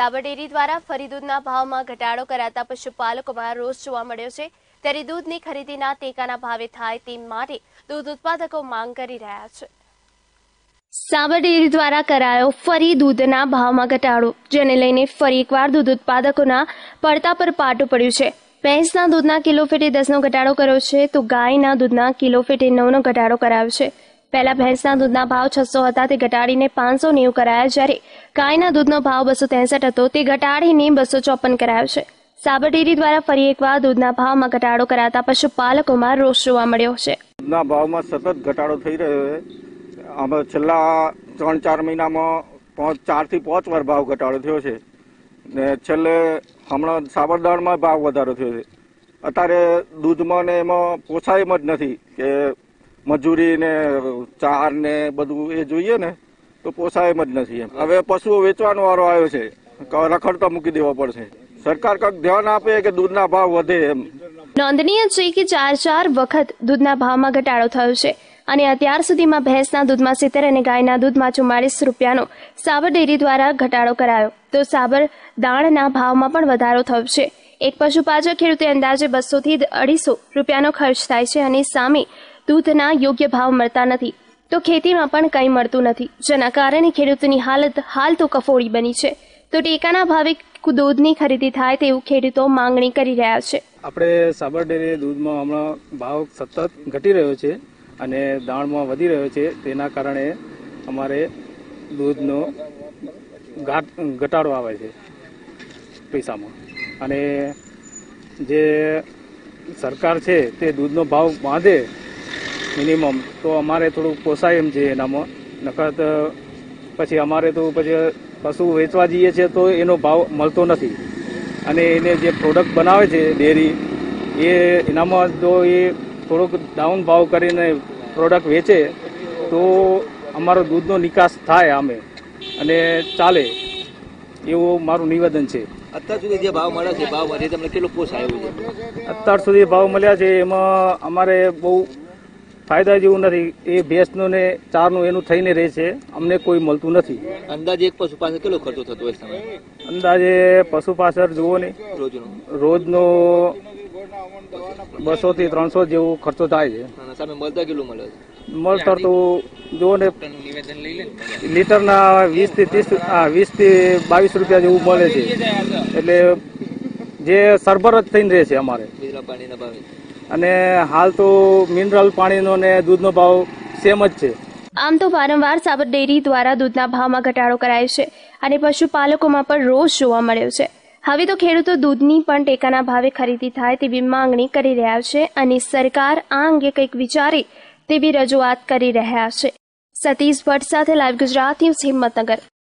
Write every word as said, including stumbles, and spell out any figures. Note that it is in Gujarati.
સાબર ડેરી દ્વારા ફરી દૂધના ભાવમાં ઘટાડો કરાતા પશુપાલકોમાં રોષ જોવા મળ્યો છે। ત્યારે દૂધની ખરીદીના ટેકાના ભાવે થાય તે માટે દૂધ ઉત્પાદકો માંગ કરી રહ્યા છે। સાબર ડેરી દ્વારા કરાયો ફરી દૂધના ભાવમાં ઘટાડો, જેને લઈને ફરી એકવાર દૂધ ઉત્પાદકોના પડતા પર પાટું પડ્યું છે। ભેંસના દૂધના કિલો ફેટે દસનો ઘટાડો કર્યો છે, તો ગાયના દૂધના કિલો ફેટે નવનો ઘટાડો કરાયો છે। પહેલા ભેંસના દૂધના ભાવ છસો હતા, તે ઘટાડીને પાંચસો નેવું કરાયા, જ્યારે ગાયના દૂધનો ભાવ બસો ત્રેસઠ હતો, તે ઘટાડીને બસો ચોપન કરાયો છે। સાબર ડેરી દ્વારા ફરી એકવાર દૂધના ભાવમાં ઘટાડો કરાતા પશુપાલકોમાં રોષ જોવા મળ્યો છે। દૂધના ભાવમાં સતત ઘટાડો થઈ રહ્યો છે। અમે છેલ્લા ત્રણ ચાર મહિનામાં ચાર થી પાંચ વાર ભાવ ઘટાડો થયો છે ને છેલ્લે હમણાં સાબરદાણમાં ભાવ વધારો થયો છે। અત્યારે દૂધમાં ને એમાં પોસાય જ નથી કે મજૂરી ને ચાર ને બધું એ જોઈએ ને તો પોસાય જ નથી। એમ હવે પશુઓ વેચવાનો વારો આવ્યો છે, રખડતા મૂકી દેવા પડશે। સરકાર કંઈક ધ્યાન આપે કે દૂધના ભાવ વધે એમ। નોંધનીય છે કે ચાર ચાર વખત દૂધના ભાવમાં ઘટાડો થયો છે અને અત્યાર સુધીમાં ભેંસના દૂધમાં સિત્તેર અને ગાયના દૂધમાં ચુમ્માળીસ રૂપિયાનો સાબર ડેરી દ્વારા ઘટાડો કરાયો, તો સાબર દાણના ભાવમાં પણ વધારો થયો છે। એક પશુ પાછળ ખેડૂતે અંદાજે બસો થી અઢીસો રૂપિયાનો ખર્ચ થાય છે અને સામે દૂધના યોગ્ય ભાવ મળતા નથી, તો ખેતીમાં પણ કંઈ મળતું નથી, જેના કારણે ખેડૂતોની હાલત હાલ તો કફોડી બની છે। તો ટેકાના ભાવે દૂધની ખરીદી થાય તેવું ખેડૂતો માંગણી કરી રહ્યા છે। આપણે સાબર ડેરી દૂધમાં હમણાં ભાવ સતત ઘટી રહ્યો છે અને દાણમાં વધી રહ્યો છે, તેના કારણે અમારે દૂધનો ઘટાડો આવે છે પૈસામાં। અને જે સરકાર છે તે દૂધનો ભાવ બાંધે મિનિમમ, તો અમારે થોડું પોસાય એમ છે એનામાં, નકર પછી અમારે તો પછી પશુ વેચવા જઈએ છીએ તો એનો ભાવ મળતો નથી અને એને જે પ્રોડક્ટ બનાવે છે ડેરી એ એનામાં જો એ થોડોક ડાઉન ભાવ કરીને પ્રોડક્ટ વેચે તો અમારો દૂધનો નિકાસ થાય અમે અને ચાલે, એવું મારું નિવેદન છે। અત્યાર સુધી જે ભાવ મળ્યા છે ભાવમાંથી તમને કેટલો પોસાય આવ્યું છે? અત્યાર સુધી ભાવ મળ્યા છે એમાં અમારે બહુ ફાયદા જેવું નથી। એ ભેંસનું ને ચારનું એનું થઈને રહે છે, અમને કોઈ મળતું નથી। અંદાજે એક પશુ પાછળ કેટલો ખર્ચો થતો હોય સમય? અંદાજે પશુ પાછળ જુઓ ને રોજનો રોજનો બસો થી ત્રણસો જેવો ખર્ચો થાય છે। સામે મળતા કેટલું મળે છે? મળતર તો જુઓ ને લીટરના વીસ થી ત્રીસ વીસ થી બાવીસ રૂપિયા જેવું મળે છે, એટલે જે સરભર જ થઈને રહે છે અમારે। પાણીના ભાવે અને હાલ તો મિનરલ પાણીનો ને દૂધનો ભાવ સેમ જ છે। આમ તો વારંવાર સાબર ડેરી દ્વારા દૂધના ભાવમાં ઘટાડો કરાયો છે અને પશુપાલકોમાં પણ રોષ જોવા મળ્યો છે। હવે તો ખેડૂતો દૂધની પણ ટેકાના ભાવે ખરીદી થાય તેવી માંગણી કરી રહ્યા છે અને સરકાર આ અંગે કંઈક વિચારે તેવી રજૂઆત કરી રહ્યા છે। સતીશ ભટ્ટ સાથે લાઈવ ગુજરાત ન્યૂઝ, હિંમતનગર।